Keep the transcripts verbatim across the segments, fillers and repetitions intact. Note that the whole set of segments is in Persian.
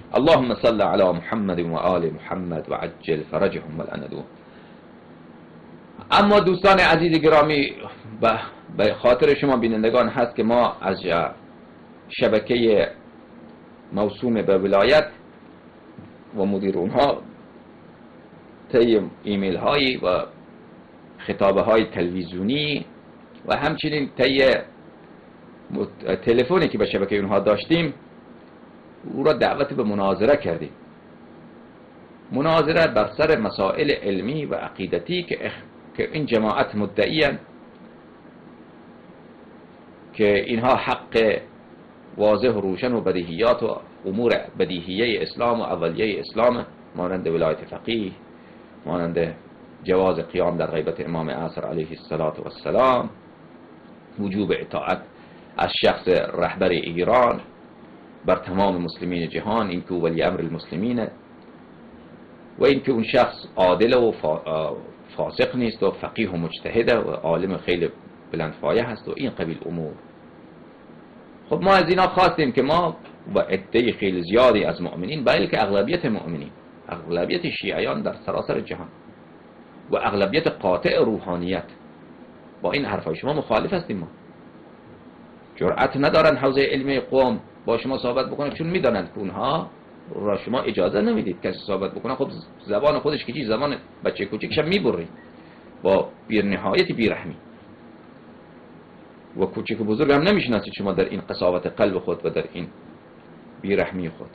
اللهم صل علی محمد و آل محمد و عجل فرجهم والأندو. اما دوستان عزیز گرامی، به خاطر شما بینندگان هست که ما از شبکه موسوم به ولایت و مدیر اونها طی ایمیل هایی و خطابه های تلویزیونی و همچنین طی تلفنی که به شبکه اونها داشتیم او را دعوت به مناظره کردیم. مناظره بر سر مسائل علمی و عقیدتی که که این جماعت مدعیان که اینها حق واضح و روشن و بدیهیات و امور بدیهیه اسلام و اولیه اسلام، مانند ولایت فقیه، مانند جواز قیام در غیبت امام عصر علیه السلام، وجوب اطاعت از شخص رهبر ایران بر تمام مسلمین جهان، این که ولی امر المسلمینه و این که اون شخص عادل و فاسق نیست و فقیه و مجتهده و عالم خیلی بلندپایه هست و این قبیل امور. خب ما از اینا خواستیم که ما و عده خیلی زیادی از مؤمنین، بلکه اغلبیت مؤمنین، اغلبیت شیعیان در سراسر جهان و اغلبیت قاطع روحانیت با این حرفای شما مخالف هستیم. ما جرأت ندارن حوزه علمی قوم با شما صحبت بکنن، چون میدانند که اونها را شما اجازه نمیدید کسی صحبت بکنه. خب زبان خودش که چی، زبان بچه کوچیکش میبرید با بی نهایت بیرحمی و کوچیک بزرگ هم نمیشناسید شما در این قساوت قلب خود و در این بیرحمی خود.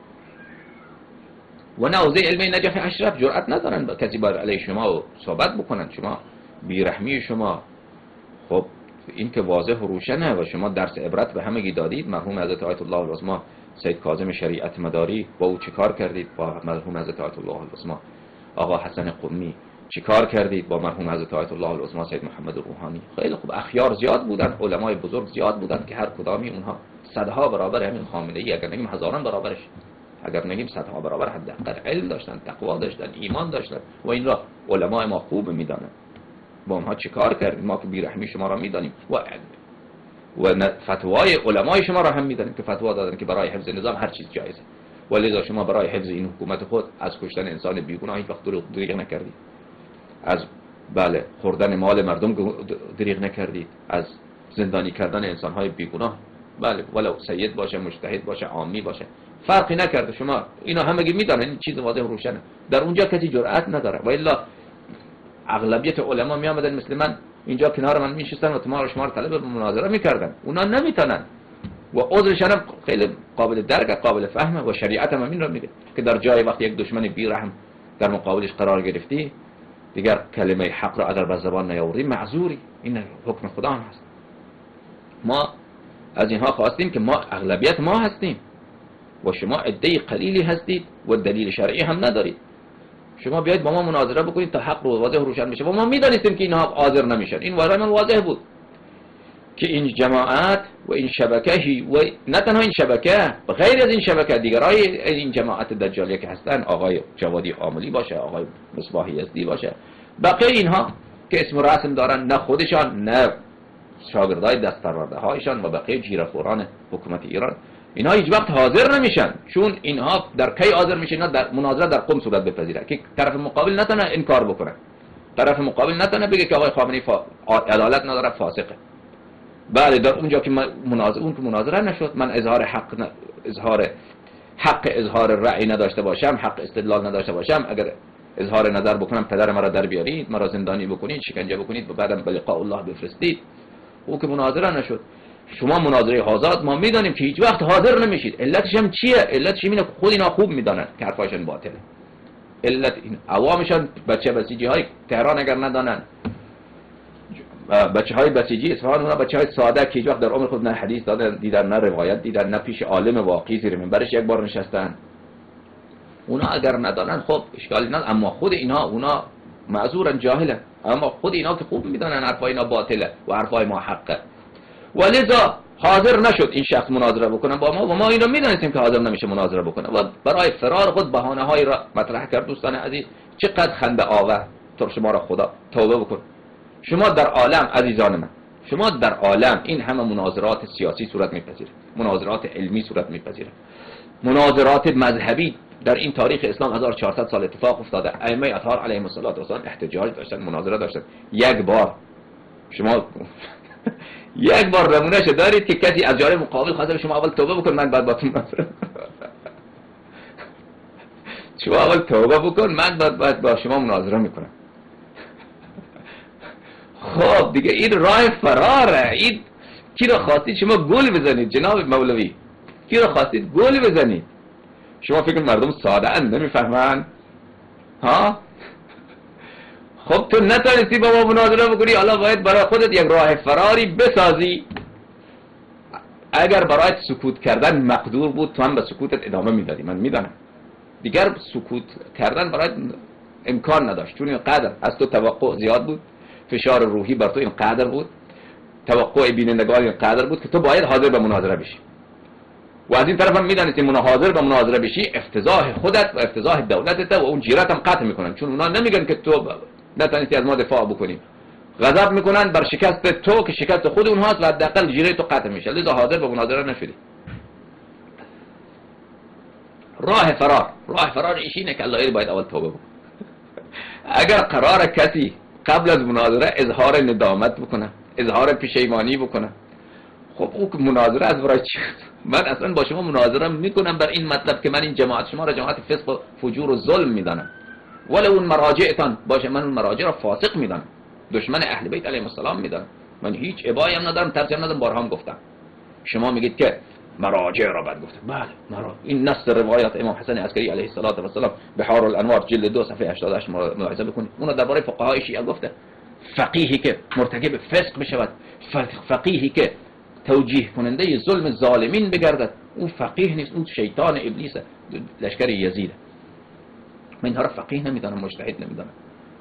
و نه حوزه علمی نجف اشرف جرأت ندارن با کسی بر علیه شما صحبت بکنن، شما بیرحمی شما. خب این که واضح و روشنه و شما درس عبرت به همگی دادید. مرحوم حضرت آیت الله العظما سید کاظم شریعت مداری با او چیکار کردید؟ با مرحوم حضرت آیت الله العظما آقا حسن قمی چیکار کردید؟ با مرحوم حضرت آیت الله العظما سید محمد روحانی. خیلی خوب، اخیار زیاد بودن، علمای بزرگ زیاد بودن که هر کدامی اونها صدها برابر همین خامنه ای، اگر نگیم هزاران برابرش، اگر نگیم صدها برابر، حداقل علم داشتن، تقوا داشتن، ایمان داشتن و این را علمای ما خوب میدانند. با اونها چیکار کردید؟ ما که بیرحمی شما را میدانیم و و فتوای علمای شما را هم میدانیم که فتوا دادن که برای حفظ نظام هر چیز جایزه، ولذا شما برای حفظ این حکومت خود از کشتن انسان بیگناه هیچ وقت دریغ نکردید، از بله خوردن مال مردم دریغ نکردید، از زندانی کردن انسانهای بیگناه، بله ولو سید باشه، مجتهد باشه، عامی باشه، فرقی نکرده. شما اینا همگی میدانن، این چیز واضح و روشنه. در اونجا کسی جرأت نداره و الا اغلبیت علما می آمدن مثل من اینجا کنار من میشستن و ما رو شما رو طلب به مناظره میکردن. اونا نمیتونن و عذرشون هم خیلی قابل درک، قابل فهمه و شریعت هم این رو میگه که در جای وقتی یک دشمن بی رحم در مقابلش قرار گرفتی، دیگر کلمه حق را اگر به زبان نیاوردی معذوری. این حکم خدا هم هست. ما از اینها خواستیم که ما اغلبیت ما هستیم و شما عده قلیلی هستید و دلیل شرعی هم ندارید. شما بیاید با ما مناظره بکنید تا حق رو واضح و روشن بشه. و ما میدانستیم که اینها حاضر نمیشن. این برای من واضح بود که این جماعت و این شبکه و نه تنها این شبکه، غیر از این شبکه دیگرای این جماعت دجالیه که هستن، آقای جوادی عاملی باشه، آقای مصباح یزدی باشه، بقیه اینها که اسم و رسم دارن، نه خودشان نه شاگردای دست پرورده هایشان و بقیه جیره‌خوران حکومت ایران، اینها هیچ وقت حاضر نمیشن. چون اینها در کی حاضر میشن؟ اینا در مناظره در قم صورت بپذیره که طرف مقابل نتونه انکار بکنه، طرف مقابل نتونه بگه که آقای خامنه‌ای فا... عدالت نداره، فاسقه. بله در اونجا که مناظره اون که مناظره نشد، من اظهار حق ن... اظهار حق اظهار رأی نداشته باشم، حق استدلال نداشته باشم، اگر اظهار نظر بکنم پدر مرا در بیارید، مرا زندانی بکنید، شکنجه بکنید و بعدم به لقاء الله بفرستید. او که مناظره نشد. شما مناظره آزاد ما میدانیم که هیچ وقت حاضر نمیشید. علتش هم چیه؟ علتش اینه که خود اینا خوب میدانن که حرفاشون باطله. علت این عوامشان بچه بسیجی های تهران اگر ندانن، بچه های بسیجی اصفهان، اونا بچه های ساده که هیچ وقت در عمر خود نه حدیث دادن دیدن، نه روایت دیدن، نه پیش عالم واقعی زیر منبرش یک بار نشستن، اونا اگر ندانن خب اشکالی نداره. اما خود اینا اونا معذورن، جاهلن. اما خود اینا که خوب میدانن حرفای اینا باطله و حرفای ما حقه، ولذا حاضر نشد این شخص مناظره بکنه با ما و ما این رو میدانستیم که حاضر نمیشه مناظره بکنه و برای فرار خود بهانه هایی را مطرح کرد. دوستان عزیز، چقدر خنده آور. تو شما را خدا توبه بکن. شما در عالم عزیزان من شما در عالم این همه مناظرات سیاسی صورت میپذیره، مناظرات علمی صورت میپذیره، مناظرات مذهبی در این تاریخ اسلام هزار و چهارصد سال اتفاق افتاده. ائمه اطهار علیهم السلام احتجاج داشتن، مناظره داشتن. یک بار شما یک بار نمونهش دارید که کسی از جانب مقابل خواسته شما اول توبه بکن من بعد باتون مناظره شما اول توبه بکن من بعد بعد با شما مناظره میکنم. خب دیگه این راه فراره. این کی رو خواستید شما گل بزنید جناب مولوی؟ کی رو خواستید گل بزنید؟ شما فکر مردم ساده اند نمیفهمن؟ ها؟ خب تو نتونستی با ما مناظره بکنی، حالا باید برای خودت یک راه فراری بسازی. اگر برای سکوت کردن مقدور بود تو هم به سکوتت ادامه میدادی، من میدانم. دیگر سکوت کردن برای امکان نداشت، چون این قدر از تو توقع زیاد بود، فشار روحی بر تو این قدر بود، توقع بینندگان این قدر بود که تو باید حاضر به مناظره بشی. و از این طرف هم میدانستی حاضر به مناظره بشی افتضاح خودت و افتضاح دولتت و اون جیرت هم قطع میکنن، چون اونا نمیگن که تو نتونستی از ما دفاع بکنی، غضب میکنن بر شکست تو که شکست خود اونهاست و حداقل جیره تو قطع میشه، لذا حاضر به مناظره نشدی. راه فرار، راه فرار ایشینه که الله باید اول توبه بکنه. اگر قرار کسی قبل از مناظره اظهار ندامت بکنه، اظهار پشیمانی بکنه، خب او مناظره از برای چی؟ من اصلا با شما مناظره میکنم بر این مطلب که من این جماعت شما را جماعت فسق و فجور و ظلم میدانم، ولی اون مراجعتان باشه من اون مراجع را فاسق میدانم، دشمن اهل بیت علیهم السلام میدانم، من هیچ ابایی هم ندارم، ترسی هم ندارم، بارها هم گفتم. شما میگید که مراجع را بد گفتم، بله مرا این نص روایات امام حسن عسکری علیه السلام بحار الانوار جلد دو صفحه هشتاد و هشت ملاحظه بکنید، اون درباره فقهای شیعه گفته فقیهی که مرتکب فسق بشود، فقیهی که توجیه کننده ظلم ظالمین بگردد، اون فقیه نیست، اون شیطان ابلیس لشکر یزید. من اینها را فقیه نمیدانم، مجتهد نمیدانم.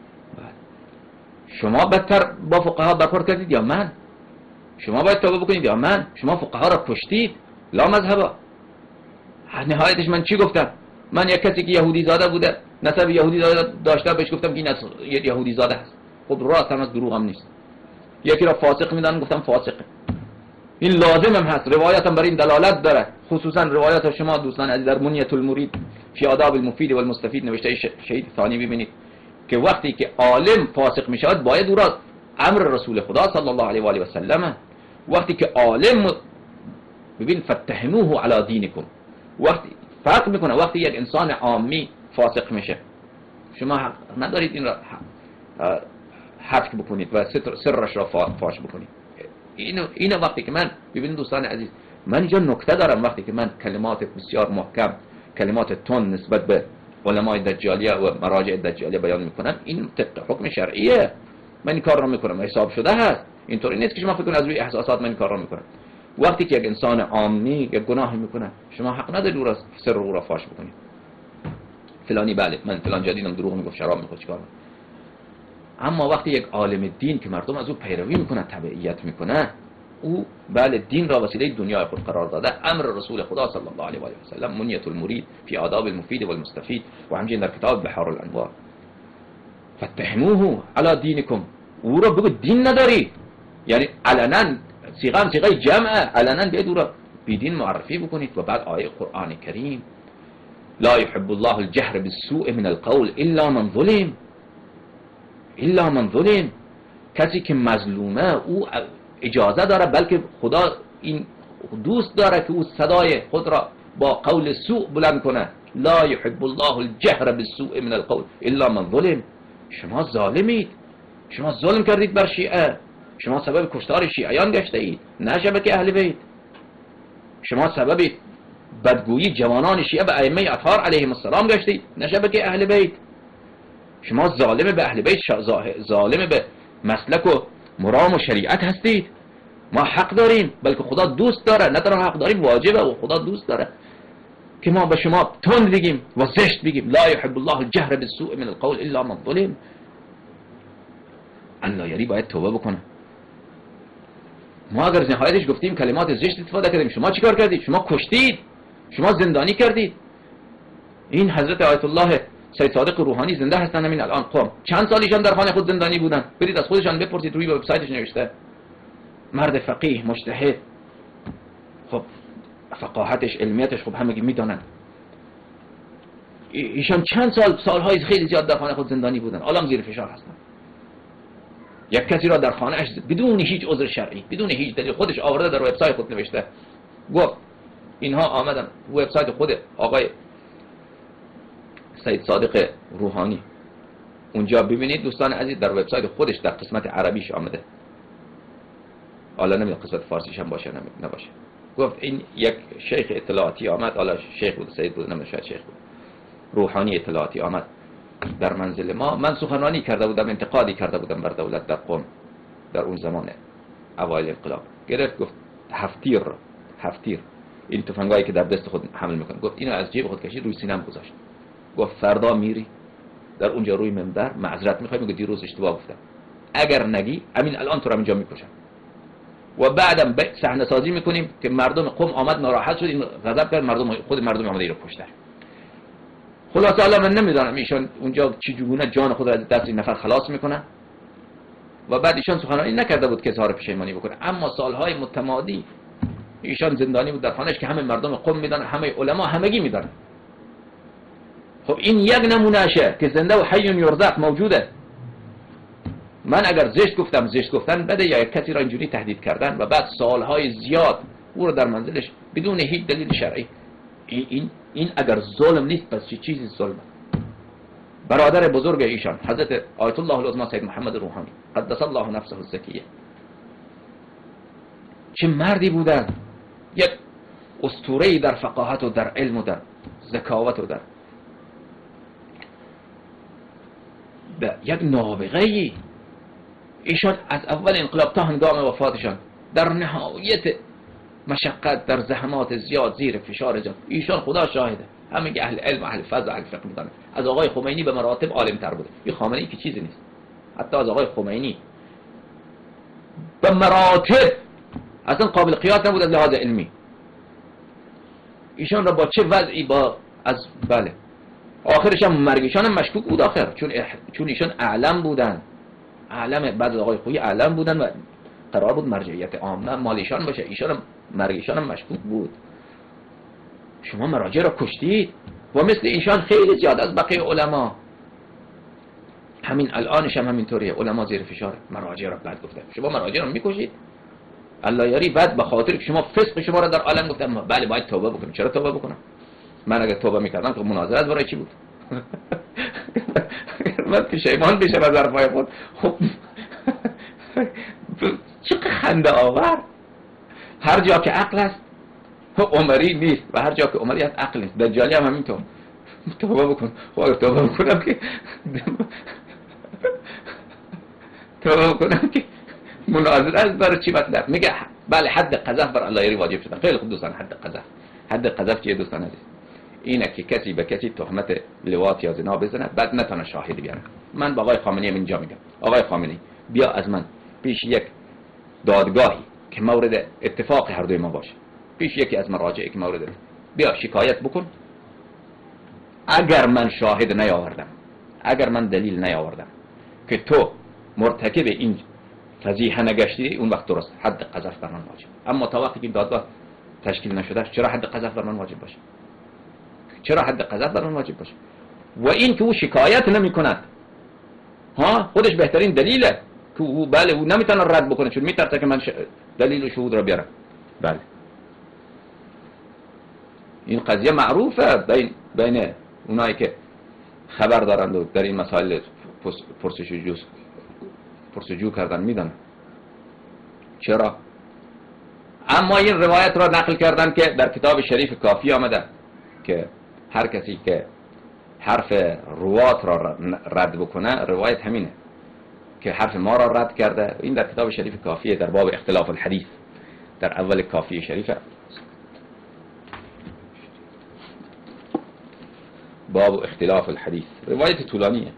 شما بدتر با فقها برخورد کردید یا من؟ شما باید توبه بکنید یا من؟ شما فقها را کشتید لا مذهبا. نهایتش من چی گفتم؟ من یک کسی که یهودی زاده بوده، نسب یهودی زاده داشته، بهش گفتم که این یهودی زاده است. خب راست هم از دروغ هم نیست. یکی را فاسق میدانم، گفتم فاسقه. این لازم هم هست، روایت هم برای این دلالت داره، خصوصا روایت شما دوستان عزیز در منیة المرید فی آداب المفید و المستفید نوشته شهید ثانی ببینید که وقتی که عالم فاسق می شود باید او را امر رسول خدا صلی الله علیه و آله و سلم، وقتی که عالم ببین فتهموه علی دینکم، وقتی فرق میکنه وقتی یک انسان عامی فاسق میشه شما حق ندارید این را حفظ بکنید و سرش را فاش بکنید. اینو اینو وقتی که من ببینید دوستان عزیز، من اینجا نکته دارم، وقتی که من کلمات بسیار محکم، کلمات تون نسبت به علمای دجالیه و مراجع دجالیه بیان میکنم، این طبق حکم شرعیه، من این کار رو میکنم، حساب شده هست. اینطوری نیست که شما فکر کنید از روی احساسات من این کار رو میکنم. وقتی که یک انسان عامی یک گناهی میکنه شما حق ندارید او را سر او را فاش بکنید. فلانی بله من فلان جدیدم دروغ میگفت، شراب میخورد، چیکار میکنه؟ اما وقتی یک عالم دین که مردم از او پیروی میکنه، تبعیت میکنه، او بله دین را وسیله دنیای خود قرار داده، امر رسول خدا صلی الله علیه و آله و سلم منیة المرید فی آداب المفید و المستفید و همچنین در کتاب بحار الانوار فتهموه علی دینکم، او را بگو دین نداری، یعنی علنا صیغه صیغه جمع، علنا بیاید او را بیدین معرفی بکنید. و بعد آیه قرآن کریم لا يحب الله الجهر بالسوء من القول الا من ظلم، الا من ظلم، کسی که مظلومه او اجازه داره، بلکه خدا این دوست داره که او صدای خود را با قول سوء بلند کنه. لا يحب الله الجهر بالسوء من القول الا من ظلم. شما ظالمید، شما ظلم کردید بر شیعه، شما سبب کشتار شیعیان گشته اید، نه شبکه اهل بیت. شما سبب بدگویی جوانان شیعه به ائمه اطهار علیهم السلام گشتید، نه شبکه اهل بیت. شما ظالم به اهل بیت، ظالم به مسلک و مرام و شریعت هستید. ما حق داریم، بلکه خدا دوست داره، نه تنها حق داریم واجبه و خدا دوست داره که ما به شما تند بگیم و زشت بگیم. لا يحب الله الجهر بالسوء من القول الا من ظلم. الله یری باید توبه بکنه. ما اگر نهایتش گفتیم کلمات زشت استفاده کردیم، شما چیکار کردید؟ شما کشتید، شما زندانی کردید. این حضرت آیت الله سید صادق روحانی زنده هستن همین الان. قوم چند سالیشان در خانه خود زندانی بودن، برید از خودشان بپرسید، روی وبسایتش نوشته. مرد فقیه مجتهد، خب فقاهتش علمیتش خب همگی میدونن. ایشان چند سال سالهای خیلی زیاد در خانه خود زندانی بودن، الان زیر فشار هستن. یک کسی را در خانه اش بدون هیچ عذر شرعی، بدون هیچ دلیل، خودش آورده در وبسایت خود نوشته، گفت اینها آمدن وبسایت خود آقای سید صادق روحانی، اونجا ببینید دوستان عزیز در وبسایت خودش در قسمت عربیش آمده، حالا نمیدونم قسمت فارسیش هم باشه نباشه. گفت این یک شیخ اطلاعاتی آمد، حالا شیخ بود سید بود نمیدونم شاید شیخ بود، روحانی اطلاعاتی آمد در منزل ما. من سخنرانی کرده بودم، انتقادی کرده بودم بر دولت در قم در اون زمان اوایل انقلاب. گرفت گفت هفتیر را هفتیر این تفنگایی که در دست خود حمل میکنه، گفت اینو از جیب خود کشید روی سینم گذاشت، گفت فردا میری در اونجا روی منبر معذرت میخوای، میگه دیروز اشتباه گفتم، اگر نگی همین الان تو را اینجا میکشم. و بعدم صحنه سازی میکنیم که مردم قم آمد ناراحت شد، این غضب کرد، مردم خود مردم آمده اینو کشتن. خلاصه حالا من نمیدونم ایشان اونجا چجوری جان خود را از دست این نفر خلاص میکنه. و بعد ایشان سخنرانی نکرده بود که اظهار پشیمانی بکنه، اما سالهای متمادی ایشان زندانی بود در خانهش که همه مردم قم میدونن، همه علما همگی میدونن. خب این یک نمونهشه که زنده و حی یرزق موجوده. من اگر زشت گفتم، زشت گفتن بده، یا یک کسی را اینجوری تهدید کردن و بعد سالهای زیاد او را در منزلش بدون هیچ دلیل شرعی، این این این اگر ظلم نیست پس چه چیزی ظلمه؟ برادر بزرگ ایشان حضرت آیت الله العظمی سید محمد روحانی قدس الله نفسه الزکیه، چه مردی بودن، یک اسطوره‌ای در فقاهت و در علم و در ذکاوت و در یک نابغه‌ای. ایشان از اول انقلاب تا هنگام وفاتشان در نهایت مشقت، در زحمات زیاد، زیر فشار زیاد، ایشان خدا شاهده همه اهل علم، اهل فضل، اهل فقه بودن. از آقای خمینی به مراتب عالم تر بوده. این خامنه‌ای که چیزی نیست، حتی از آقای خمینی به مراتب اصلا قابل قیاس نبود از لحاظ علمی. ایشان را با چه وضعی با از بله آخرش هم مرگشان هم مشکوک بود آخر، چون اح... چون ایشان اعلم بودن، اعلم بعد از آقای خویی اعلم بودن و قرار بود مرجعیت عامه مالیشان باشه، ایشان هم مرگشان هم مشکوک بود. شما مراجع را کشتید و مثل ایشان خیلی زیاد از بقیه علما، همین الانش هم همینطوریه، علما زیر فشار، مراجع را بد گفتن، شما مراجع را میکشید. الله یاری بعد به خاطر که شما فسق شما را در عالم گفتم، بله باید توبه بکنم. چرا توبه بکنم؟ من اگه توبه میکردم که مناظرت برای چی بود؟ من پشیمان بشم از حرفای خود. خب چقدر خنده آور. هر جا که عقل است عمری نیست و هر جا که عمری است عقل نیست. دجالی هم همینطور. توبه بکن. خب توبه بکنم که توبه بکنم که مناظرت برای چی مطلب؟ میگه بله حد قذف بر الله یاری واجب شدن. خیلی خوب دوستان، حد قذف. حد قذف چیه دوستان عزیز؟ اینه که کسی به کسی تهمت لواط یا زنا بزنه بعد نتونه شاهد بیاره. من با آقای خامنه‌ای اینجا میگم آقای خامنه‌ای بیا از من پیش یک دادگاهی که مورد اتفاق هر دوی ما باشه، پیش یکی از مراجعی که مورد بیا شکایت بکن. اگر من شاهد نیاوردم، اگر من دلیل نیاوردم که تو مرتکب این فضیحه نگشتی، اون وقت درست حد قذف بر من واجب. اما تا وقتی که دادگاه تشکیل نشده چرا حد قذف بر من واجب باشه؟ چرا حد قذف بر من واجب باشه؟ و این که او شکایت نمی کند ها خودش بهترین دلیله که او بله او نمیتونه رد بکنه، چون میترسه که من ش... دلیل و شهود را بیارم. بله این قضیه معروفه بین بین اونایی که خبر دارند و در این مسائل پرسجو پرسجو کردن میدن. چرا؟ اما این روایت را نقل کردن که در کتاب شریف کافی آمده که هر کسی که حرف روات را رد بکنه، روایت همینه که حرف ما را رد کرده. این در کتاب شریف کافیه در باب اختلاف الحدیث، در اول کافی شریفه، باب اختلاف الحدیث. روایت طولانیه.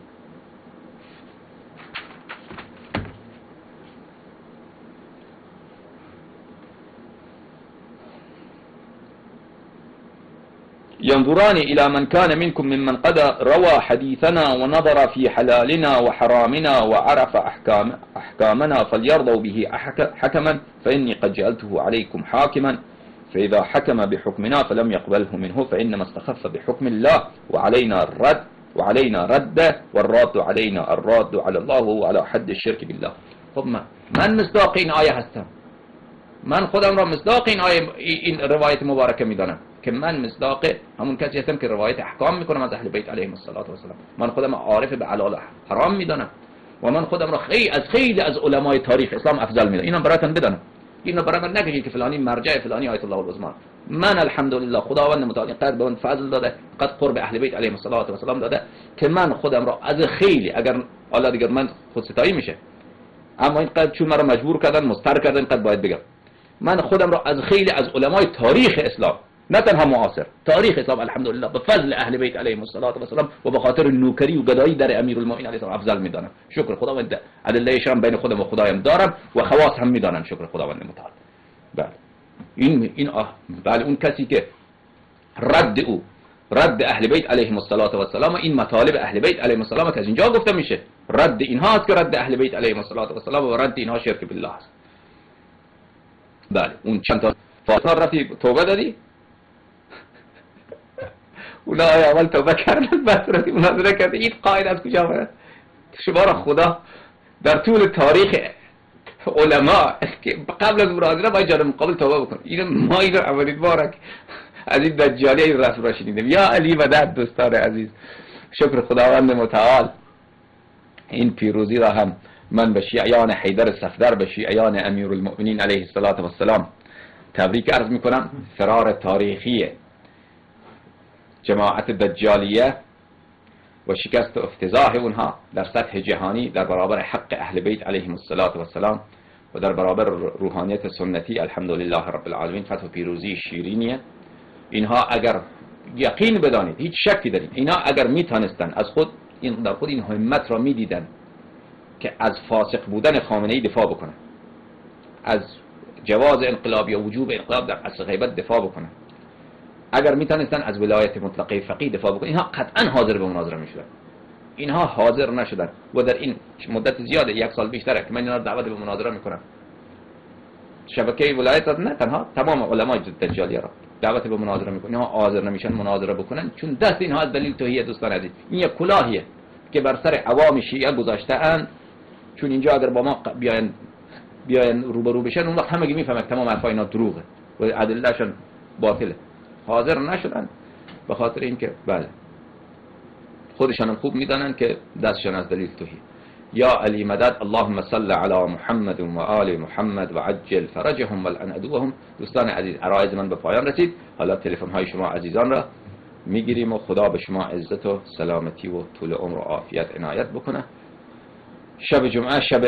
ينظران إلى من كان منكم ممن قد روى حديثنا ونظر في حلالنا وحرامنا وعرف أحكام أحكامنا فليرضوا به حكما فإني قد جعلته عليكم حاكما فإذا حكم بحكمنا فلم يقبله منه فإنما استخف بحكم الله وعلينا الرد وعلينا رد والراد علينا الراد على الله وهو على حد الشرك بالله. خب من من مصداق این آیه هستم، من خودم را مصداق این آیه این روایت مبارکه میدانم که من مصداق همون کسی هستم که روایت احکام میکنم از اهل بیت علیهم الصلاه و السلام. من خودم عارف به حلال حرام میدانم و من خودم را خیلی از خیلی از علمای تاریخ اسلام افضل میدانم. اینم براتون بدانم، اینو برای من نگید که فلانی مرجع فلانی آیت الله العظمی. من الحمدلله خداوند متعال قدر به من فضل داده، قد قرب اهل بیت علیهم الصلاه و السلام داده که من خودم را از خیلی، اگر حالا دیگر من خود ستایی میشه، اما این قد چون مرا مجبور کردن مضطر کردن قد باید بگم، من خودم را از خیلی از علمای تاریخ اسلام، نه تنها معاصر، تاریخ اسلام الحمدلله به فضل اهل بیت علیهم الصلاه و السلام و به خاطر نوکری و گدایی در امیرالمومنین علیه السلام افضل میدانم. شکر خداوند، ادله شرم بین خودم و خدایم دارم و خواص هم میدانن. شکر خداوند متعال. بله این این آه بله اون کسی که رد او رد اهل بیت علیهم الصلاه و السلام، این مطالب اهل بیت علیهم السلام که از اینجا گفته میشه، رد اینها است که رد اهل بیت علیهم الصلاه و السلام و رد اینها شرک بالله است. بله اون چند تا فاطمه رفتی توبه دادی؟ اونا اول توبه کردن بعد رفتی مناظره کردی. این قاعد از کجا آمد؟ شما را خدا در طول تاریخ علما که قبل از مناظره باید جانب مقابل توبه بکن. این ما این اولین بار از این دجالی این رسول را شنیدیم. یا علی مدد دوستان عزیز، شکر خداوند متعال. این پیروزی را هم من به شیعیان حیدر صفدر، به شیعیان امیرالمؤمنین علیه السلام تبریک عرض میکنم. فرار تاریخی جماعت دجالیه و شکست و افتضاح اونها در سطح جهانی در برابر حق اهل بیت علیهم السلام و در برابر روحانیت سنتی الحمدلله رب العالمین فتح و پیروزی شیرینیه. اینها اگر یقین بدانید، هیچ شکی دارید، اینها اگر میتونستن از خود این در خود این همت را میدیدن که از فاسق بودن خامنه ای دفاع بکنن، از جواز انقلاب یا وجوب انقلاب در عصر غیبت دفاع بکنن، اگر میتونستن از ولایت مطلقه فقیه دفاع بکنن، اینها قطعا حاضر به مناظره میشدن. اینها حاضر نشدن و در این مدت زیاده، یک سال بیشتره که من اینا رو دعوت به مناظره میکنم. شبکه ولایت نه تنها تمام علمای دجالیه را دعوت به مناظره میکنن. اینها حاضر نمیشن مناظره بکنن چون دست اینها از دلیل توحید دوستان عزیز این یک کلاهیه که بر سر عوام شیعه گذاشته اند. چون اینجا اگر با ما بیاین بیاین روبرو بشن، اون وقت همگی میفهمن تمام حرفا اینا دروغه و ادلهشون باطله. حاضر نشدن به خاطر اینکه بله خودشان هم خوب میدانن که دستشان از دلیل توحید. یا علی مدد، اللهم صل علی محمد و آل محمد و عجل فرجهم و الان عدوهم. دوستان عزیز عرایض من به پایان رسید. حالا تلفن های شما عزیزان را میگیریم و خدا به شما عزت و سلامتی و طول عمر و عافیت عنایت بکنه. شب جمعه شب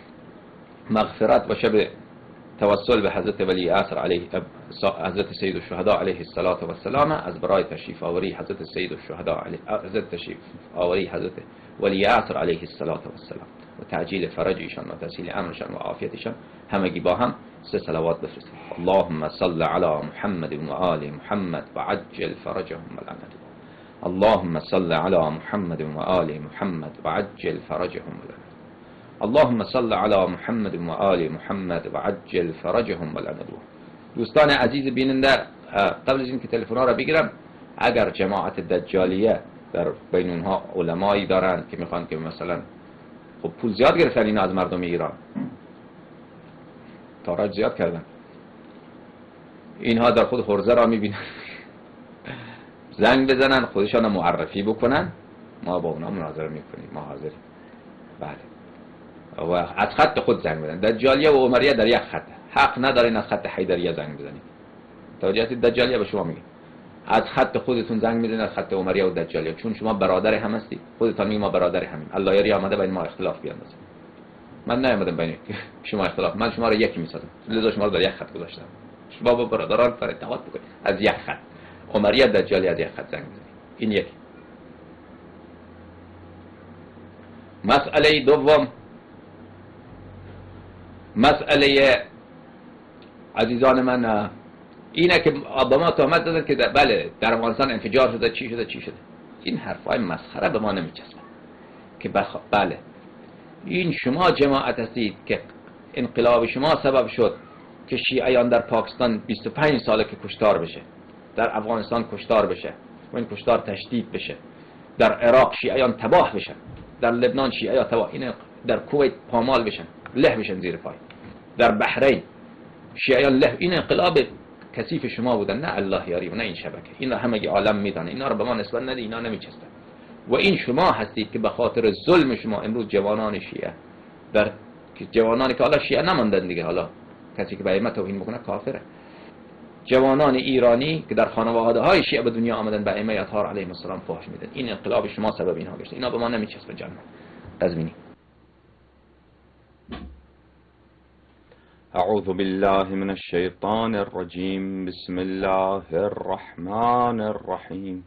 مغفرت و شب توسل به حضرت ولی عصر علیه حضرت سید الشهدا علیه السلام از برای تشریف آوری حضرت سید الشهدا علیه حضرت تشریف آوری حضرت ولی عصر علیه السلام و تعجیل فرج ایشان و تسهیل امرشان و عافیتشان همگی با هم سه صلوات بفرستیم. اللهم صل علی محمد و آل محمد و عجل فرجهم والعنت. اللهم صل علی محمد و آل محمد و عجل فرجهم والعنت. اللهم صل علی محمد و آل محمد و عجل فرجهم والعنت. دوستان عزیز بیننده، قبل از اینکه تلفن‌ها را بگیرم، اگر جماعت دجالیه در بین اونها علمایی دارن که میخوان که مثلا خب پول زیاد گرفتن اینا از مردم ایران، تاراج زیاد کردن، اینها در خود حرزه را میبینن زنگ بزنن خودشان معرفی بکنن، ما با اونا مناظره میکنیم، ما حاضریم. بله و از خط خود زنگ بزنن. دجالیه و عمریه در یک خط، حق ندارین از خط حیدریه زنگ بزنید. توجیهات دجالیه به شما میگه از خط خودتون زنگ میزنید، از خط عمریه و دجالیه، چون شما برادر هم هستید. خودتون میگید ما برادر همیم. الله یاری آمده بین ما اختلاف بیاندازه. من نیامدم بین شما اختلاف، من شما رو یکی میسازم، لذا شما رو در یک خط گذاشتم. شما با برادران فر اتحاد بکنید از یک خط. عمریه دجالیه از یک خط زنگ بزنید. این یک. مسئله دوم، مسئله عزیزان من اینه که با ما تهمت دادن که بله در افغانستان انفجار شده، چی شده چی شده. این حرفای مسخره به ما نمیچسبه که بخ... بله این شما جماعت هستید که انقلاب شما سبب شد که شیعیان در پاکستان بیست و پنج ساله که کشتار بشه، در افغانستان کشتار بشه و این کشتار تشدید بشه، در عراق شیعیان تباه بشن، در لبنان شیعیان تباه، این در کویت پامال بشن، له بشن زیر پای، در بحرین شیعیان له. این انقلاب کثیف شما بودن، نه الله یاری و نه این شبکه. این را همه عالم میدانه، اینا رو به ما نسبت نده، اینا نمیچستن. و این شما هستید که به خاطر ظلم شما امروز جوانان شیعه، در جوانانی که حالا شیعه نماندن دیگه، حالا کسی که به ائمه توهین میکنه کافره، جوانان ایرانی که در خانواده های شیعه به دنیا آمدن به ائمه اطهار علیهم السلام فحش میدن. این انقلاب شما سبب اینها گشته، اینا به ما نمیچسبه. جان قزوینی. اعوذ بالله من الشیطان الرجیم. بسم الله الرحمن الرحیم.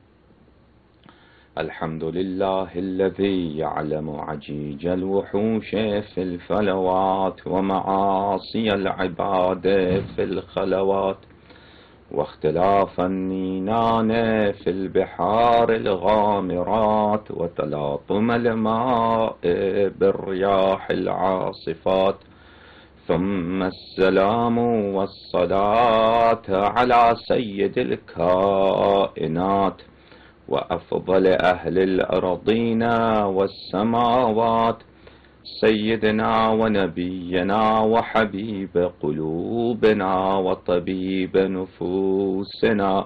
الحمد لله الذي يعلم عجيج الوحوش في الفلوات ومعاصي العباد في الخلوات واختلاف النينان في البحار الغامرات وتلاطم الماء بالرياح العاصفات. ثم السلام والصلاة على سيد الكائنات وأفضل أهل الأرضين والسماوات، سيدنا ونبينا وحبيب قلوبنا وطبيب نفوسنا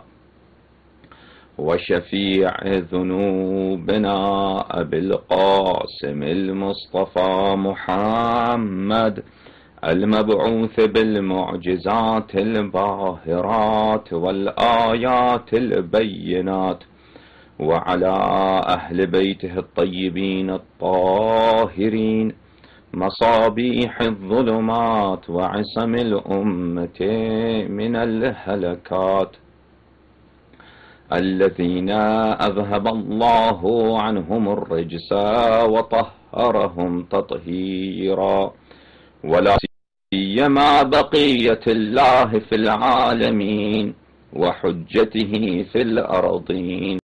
وشفيع ذنوبنا أبي القاسم المصطفى محمد المبعوث بالمعجزات الباهرات والآيات البينات، وعلى أهل بيته الطيبين الطاهرين مصابيح الظلمات وعصم الأمة من الهلكات، الذين أذهب الله عنهم الرجس وطهرهم تطهيرا، ولا سيما بقية الله في العالمين وحجته في الأرضين.